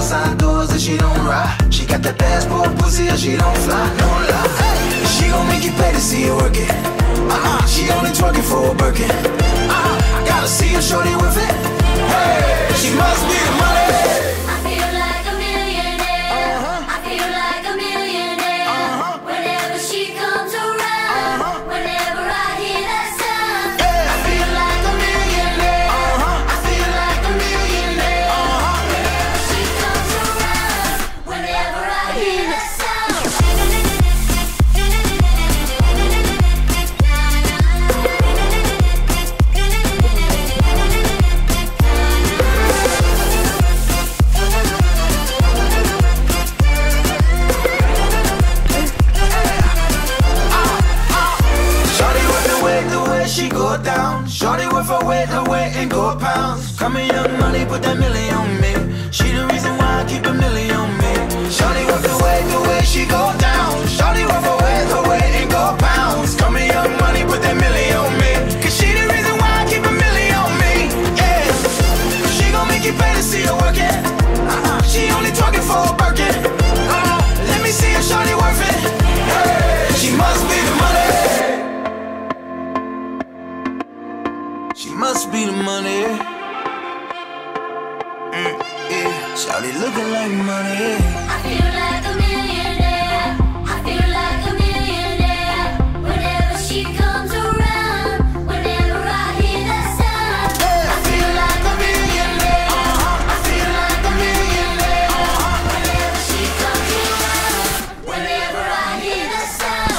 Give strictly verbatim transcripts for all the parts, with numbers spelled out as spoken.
outside doors that she don't ride. She got that passport pussy and she don't fly, no lie. Hey, she gon' make you pay to see her work it. Uh-uh, she only twerking for a Birkin. Uh-uh, I gotta see her shorty with it. Hey, she must be the money. I feel like a millionaire. Uh-huh. I feel like a millionaire. Uh-huh. Whenever she comes around, uh-huh. Whenever I hear that sound, yeah. I feel like a millionaire. Uh-huh. I feel like a millionaire. Uh-huh. Whenever she comes around, whenever I hear that sound. She go down, shorty with her weight, her weight in gold pounds. Come here, young money, put that million on me. She the reason why I keep a million on me. Shorty with the way, the way she go down. Shorty with her weight, her weight in gold pounds. Come here, young money, put that million on me. Cause she the reason why I keep a million on me. Yeah, she gon' make you pay to see her work it. Uh-uh, she only talking for a Birkin. Uh-uh, let me see her, shorty worth it. Hey, she must be the money. She must be the money. Mm, yeah. Shawty looking like money. I feel like a millionaire. I feel like a millionaire. Whenever she comes around, whenever I hear that sound, yeah. I feel like a millionaire. Uh-huh. I feel like a millionaire. Uh-huh. Whenever she comes around, whenever I hear that sound.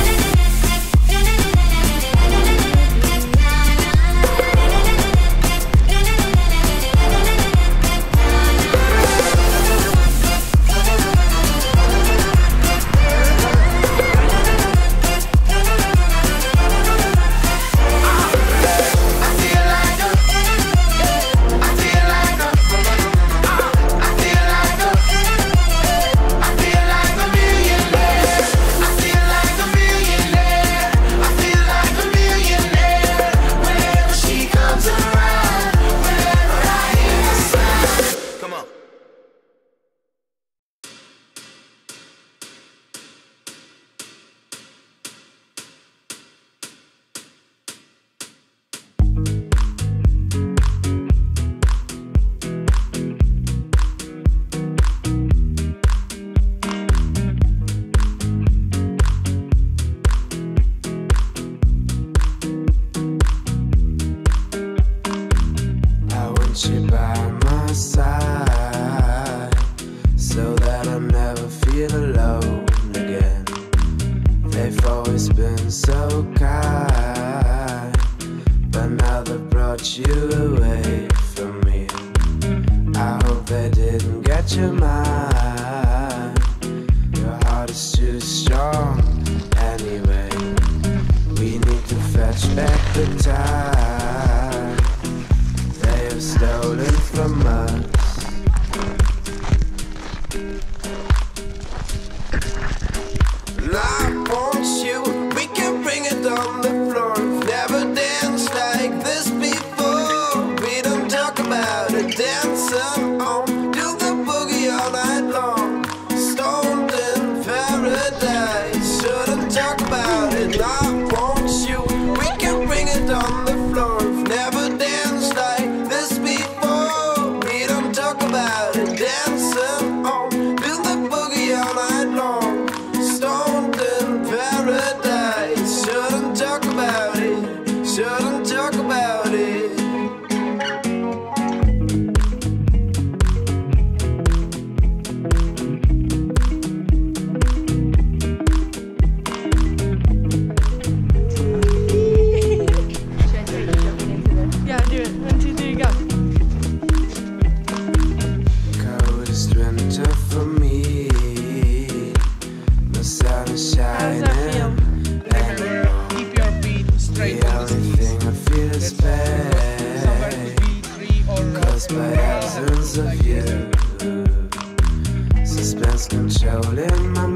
controlling my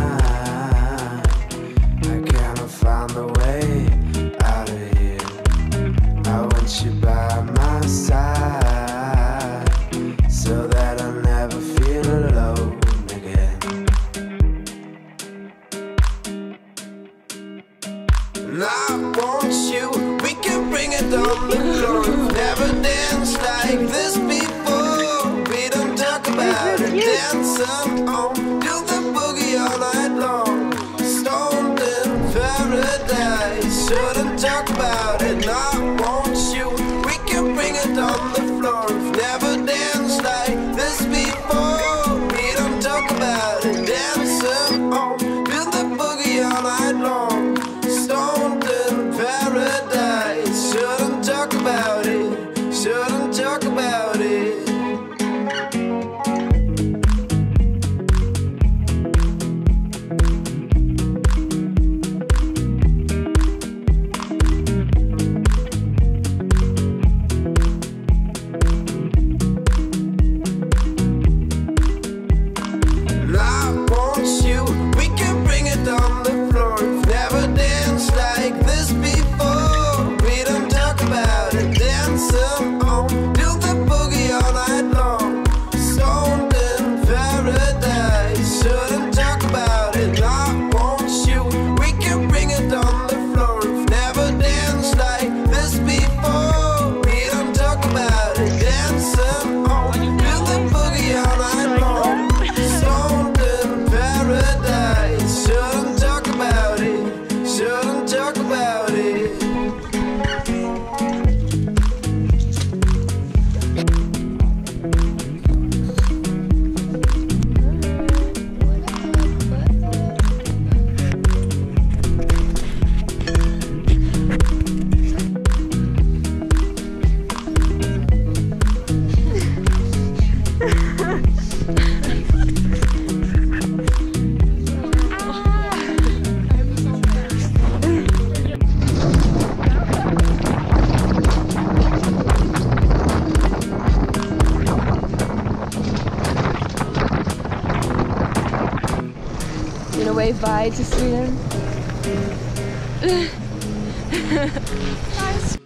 mind. I cannot find a way out of here. I want you by my side, so that I never feel shouldn't talk about it. You gonna wave bye to Sweden? Nice.